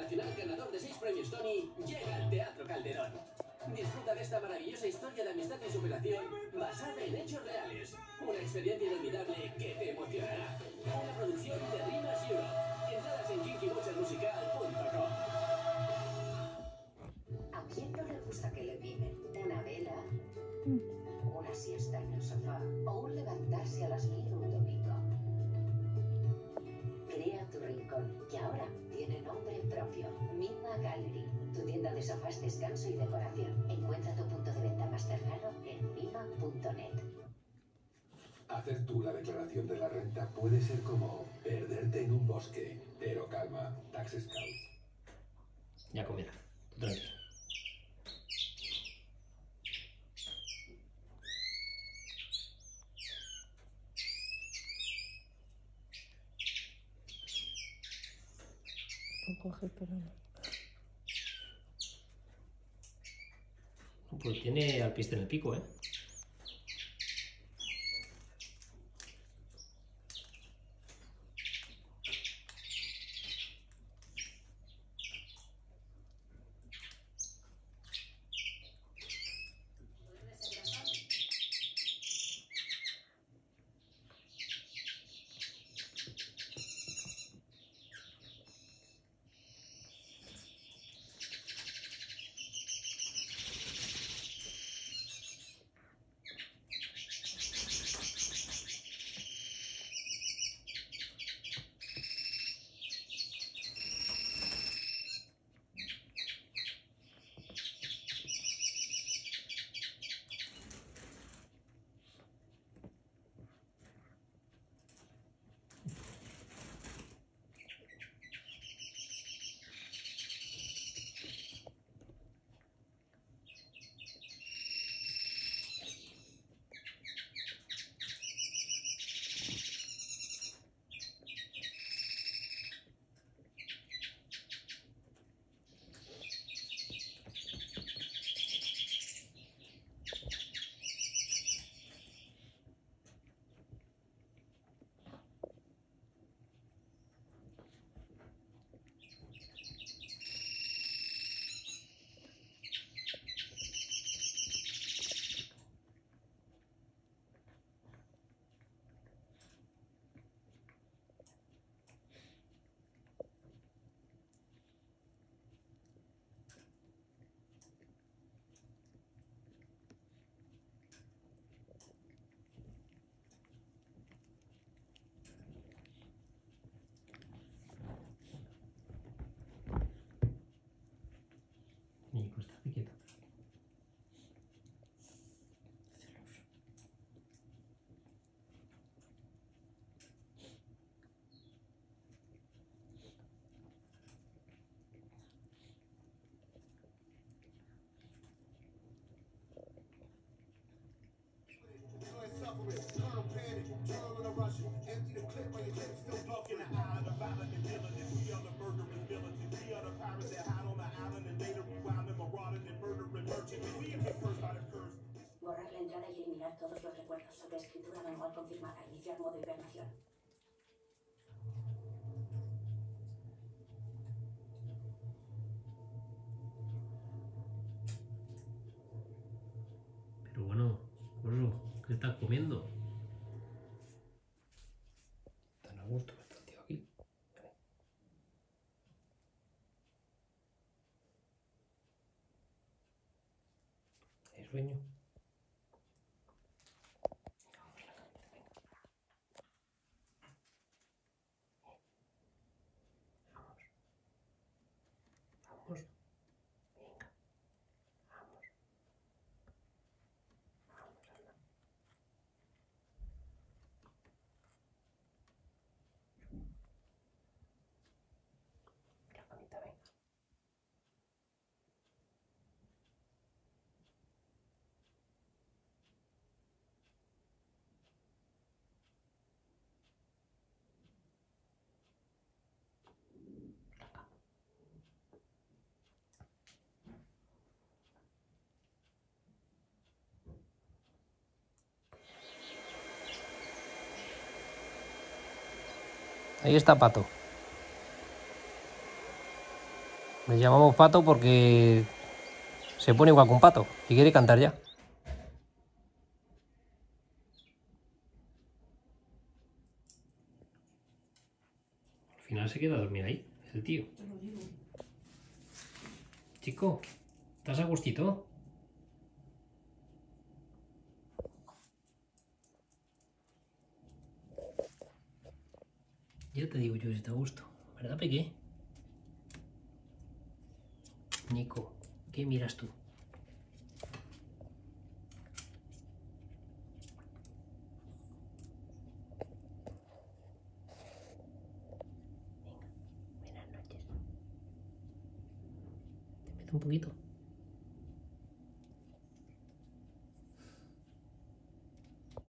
internacional ganador de 6 premios Tony llega al Teatro Calderón. Disfruta de esta maravillosa historia de amistad y superación basada en hechos reales. Una experiencia inolvidable que te emocionará. Una producción de Rimas Europe. Entradas en kinkyboxermusical.com. ¿A quién no le gusta que le mimen? ¿Una vela? ¿Una siesta en el sofá? ¿O un levantarse a las 1000 un domingo? Crea tu rincón, que ahora tiene nombre propio. Mima Gallery, tu tienda de sofás, descanso y decoración. Encuentra tu punto de venta más cercano en mima.net. Hacer tú la declaración de la renta puede ser como perderte en un bosque. Pero calma, Tax Scout. Ya comerá, tranquilo. Coge, pero no. Pues tiene alpiste en el pico, ¿eh? Y pues está quieta. Borrar la entrada y eliminar todos los recuerdos. Sobreescritura manual confirmada. Iniciar modo hibernación. Pero bueno, Corro, ¿qué estás comiendo? Tan a gusto que está el tío aquí. ¿Hay sueño? Vamos. Venga. Vamos. Vamos, anda. La camita, venga. La cama. Ahí está Pato. Le llamamos Pato porque se pone igual que un pato y quiere cantar ya. Al final se queda a dormir ahí, el tío. Chico, ¿estás a gustito? Ya te digo yo si está a gusto, ¿verdad, Peque? Nico, ¿qué miras tú? Buenas noches. Te meto un poquito.